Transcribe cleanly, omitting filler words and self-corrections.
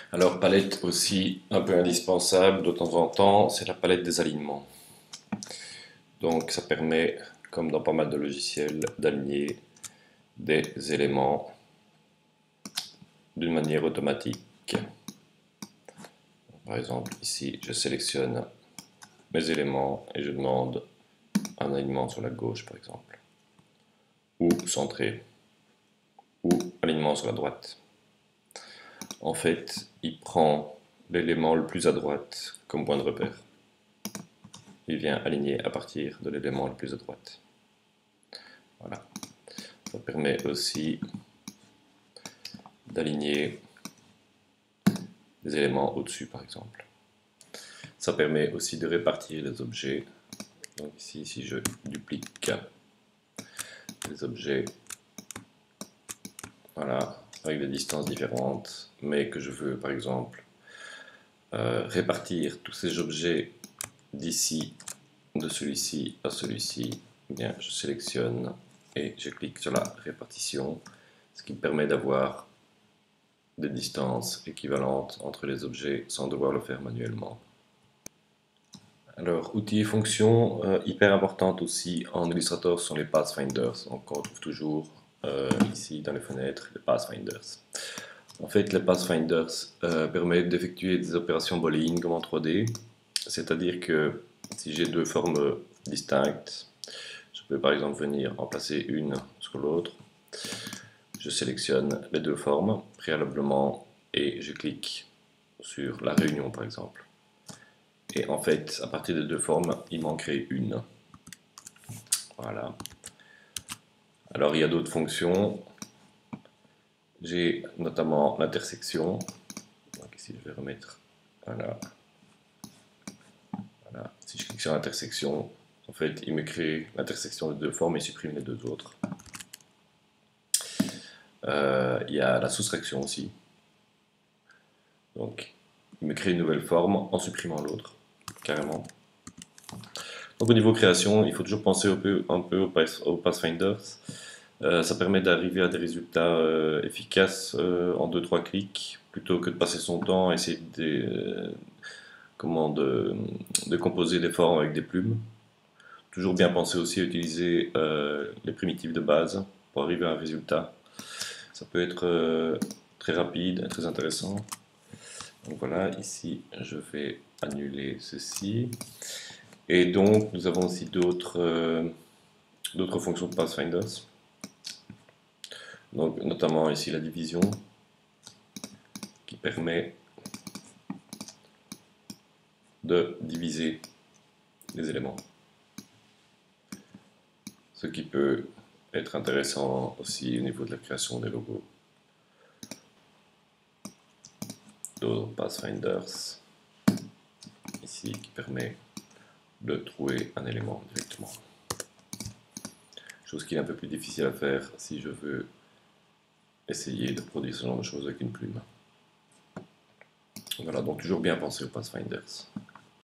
Alors, palette aussi un peu indispensable de temps en temps, c'est la palette des alignements. Donc, ça permet, comme dans pas mal de logiciels, d'aligner des éléments d'une manière automatique. Par exemple, ici, je sélectionne mes éléments et je demande un alignement sur la gauche, par exemple, ou centré, ou alignement sur la droite. En fait, il prend l'élément le plus à droite comme point de repère. Il vient aligner à partir de l'élément le plus à droite. Voilà. Ça permet aussi d'aligner des éléments au-dessus, par exemple. Ça permet aussi de répartir les objets. Donc ici, si je duplique les objets, voilà, avec des distances différentes, mais que je veux, par exemple, répartir tous ces objets d'ici, de celui-ci à celui-ci, eh bien, je sélectionne et je clique sur la répartition, ce qui me permet d'avoir des distances équivalentes entre les objets sans devoir le faire manuellement. Alors, outils et fonctions hyper importantes aussi en Illustrator sont les pathfinders. Donc, on trouve toujours ici dans les fenêtres les pathfinders. En fait, les pathfinders permettent d'effectuer des opérations booléennes comme en 3D, c'est-à-dire que si j'ai deux formes distinctes, je peux par exemple venir en placer une sur l'autre. Je sélectionne les deux formes préalablement et je clique sur la réunion par exemple. Et en fait, à partir des deux formes, il m'en crée une. Voilà. Alors il y a d'autres fonctions. J'ai notamment l'intersection. Donc ici je vais remettre. Voilà. Voilà. Si je clique sur l'intersection, en fait, il me crée l'intersection des deux formes et supprime les deux autres. Il y a la soustraction aussi. Donc, il me crée une nouvelle forme en supprimant l'autre, carrément. Donc, au niveau création, il faut toujours penser un peu aux pathfinders. Ça permet d'arriver à des résultats efficaces en 2-3 clics, plutôt que de passer son temps à essayer de composer des formes avec des plumes. Toujours bien penser aussi à utiliser les primitives de base pour arriver à un résultat. Ça peut être très rapide et très intéressant. Donc voilà, ici je vais annuler ceci. Et donc nous avons aussi d'autres fonctions de pathfinders. Donc notamment ici la division qui permet de diviser les éléments. Ce qui peut être intéressant aussi au niveau de la création des logos. D'autres pathfinders ici qui permet de trouver un élément directement. Chose qui est un peu plus difficile à faire si je veux essayer de produire ce genre de choses avec une plume. Voilà, donc toujours bien penser aux pathfinders.